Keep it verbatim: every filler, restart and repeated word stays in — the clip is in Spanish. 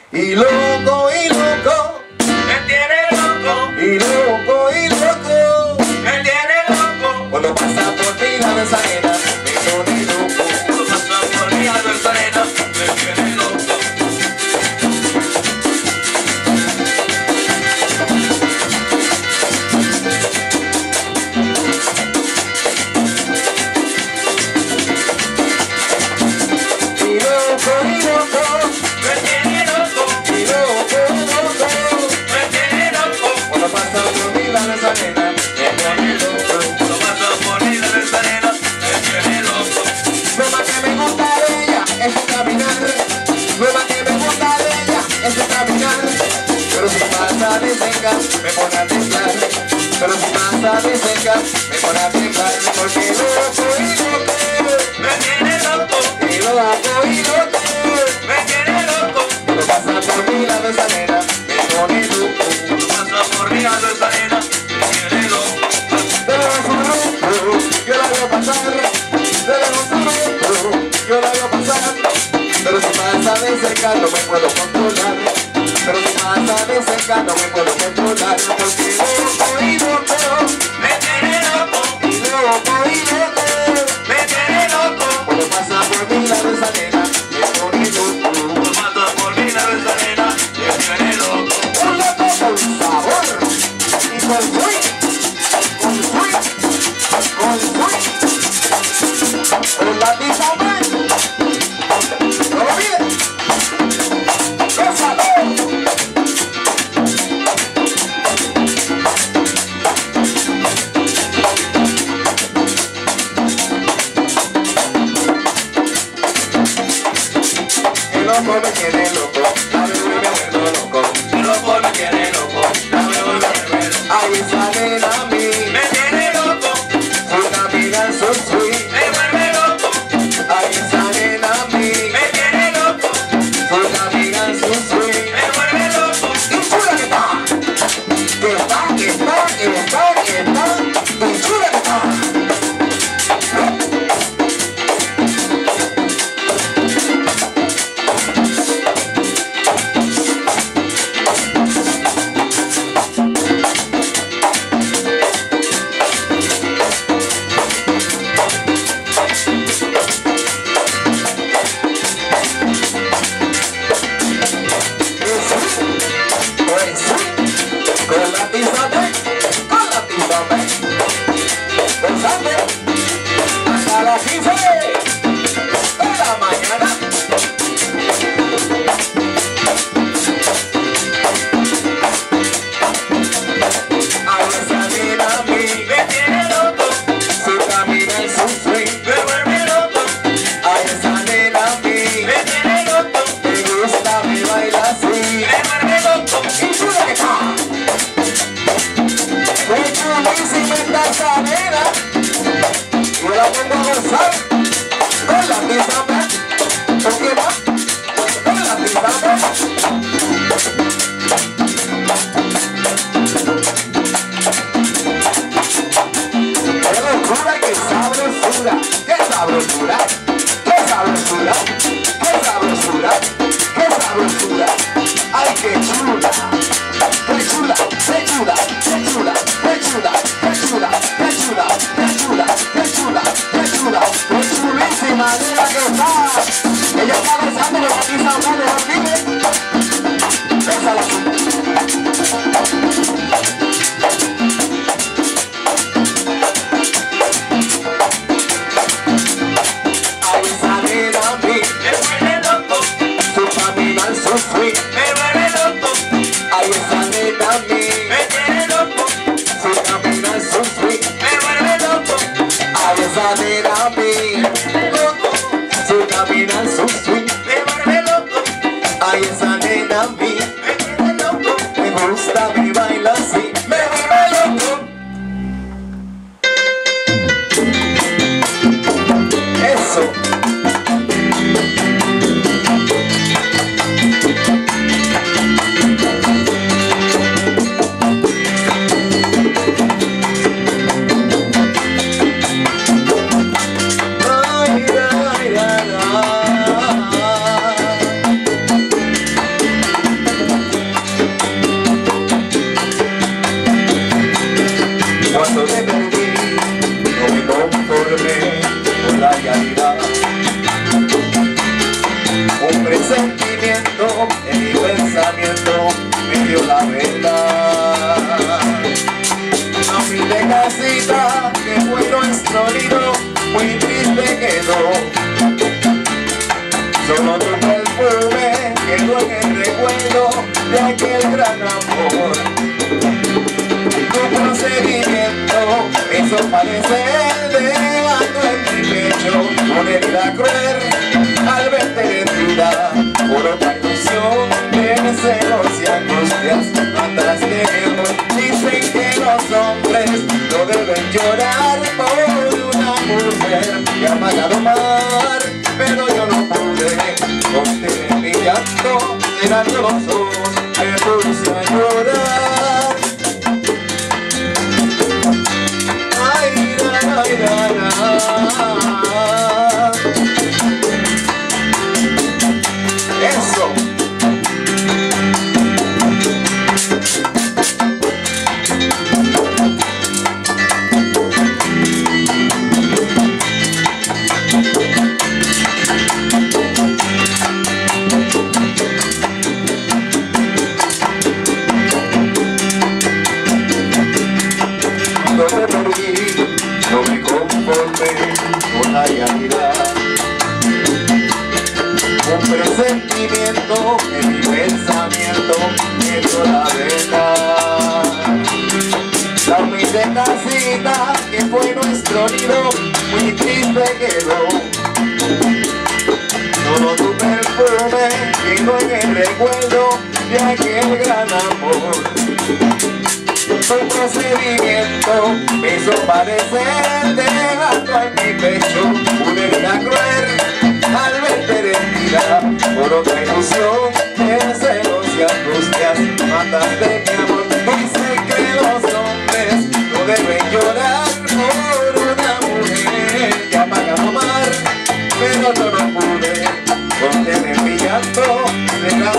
Y loco, y loco, me tiene loco, y loco, y loco, me tiene loco. cuando pasa por mí la benzarena, me pone loco. Cuando pasa por mí la benzarena, me tiene loco. Y loco, y loco, Me tiene loco, y loco, y loco, me tiene loco. cuando pasa por mí la benzarena, me pone loco. Cuando pasa por mí la benzarena, me tiene loco. Lo más que me gusta de ella es su caminar. Lo más que me gusta de ella es su caminar. Pero si pasa de cerca, me pone a temblar. Pero si pasa de cerca, me pone a temblar. Porque loco y loco, Me tiene loco, y loco y loco, me tiene loco. cuando pasa por mí la benzanera, me pone loco. Cuando pasa por mí la benzarena, me tiene loco. De lejos un rumbo, yo la veo pasar. De lejos un rumbo, yo la veo pasar. Pero si pasa de cerca no me puedo controlar. Pero si pasa de cerca no me puedo controlar. Porque loco y loco, Me tiene loco, y loco y loco, me tiene loco. cuando pasa por mí la benzanera, me pone loco. Cuando pasa por mí la benzarena, me tiene loco. Un loco con sabor y con swing, con swing, con swing. Con la tiza man, no lo olvides. ¡Gózalo! El loco me tiene loco, la bebé me vuelvo loco. El loco me tiene loco, la me vuelve a volver loco. Ahí esa nena a mí, Me tiene loco, su camina so sweet. me vuelve loco. Ahí esa nena a mí, Me tiene loco, su camina so sweet. me vuelve loco. Y chula que está, que está, que está, que está, que está, y chula que está. Con la tiza ven, con la tiza ven, gozando hasta las quince de la mañana. Ahí esa nena a mí, Me tiene loco, su camina en su swing. me vuelve loco. Ahí esa nena a mí, Me tiene loco, me gusta, me baila así. me vuelve loco. Y chula que está, qué chulísima está esa nena. Yo la pongo a gozar con la tiza man. ¿Por qué no? Con la tiza man. ¡Qué locura, qué sabrosura! ¡Qué sabrosura! ¡Qué sabrosura! ¡Qué sabrosura! ¡Qué sabrosura! ¡Ay, qué chula! ¡Qué chula! ¡Qué chula! ¡Qué chula! ¡Qué chula! ¡Qué chula! ¡Qué chula! ¡Qué chula! ¡Qué chula! ¡Qué chula! ¡Qué chulísima nena que está! Ella está besando los batizos de los pibes. Bésala así. Ahí esa nena a mí, Me vuelve loco, su caminar so sweet. me vuelve loco. Ahí esa nena a mí, Me tiene loco, su caminar so sweet. me vuelve loco. Ahí esa nena a mí, Loco, su caminar so sweet. me vuelve loco. Ahí presentimiento, en mi pensamiento me dio la verdad. La humilde casita que fue nuestro nido, muy triste quedó. Solo tu perfume quedó en el recuerdo de aquel gran amor. Tu procedimiento me hizo padecer, dejando en mi pecho una herida cruel al verte herida por otra ilusión de celos y angustias. Atrás de mi amor dicen que los hombres no deben llorar por una mujer que ha pagado mar, pero yo no pude contener mi llanto, cerrando los ojos me puse a llorar. Ay, la, la, la, la. Eso. No me perdí, no me conformé con la realidad. Un presentimiento en mi pensamiento me dio la verdad. La humilde casita que fue nuestro nido, muy triste quedó. Solo tu perfume quedó en el recuerdo de aquel gran amor. Tu procedimiento me hizo padecer, dejando en mi pecho una herida cruel al verte herida por otra ilusión de celos y angustias. Mataste mi amor. Dicen que los hombres no deben llorar por una mujer que ha pagado mar, pero yo no pude contener mi llanto, dejando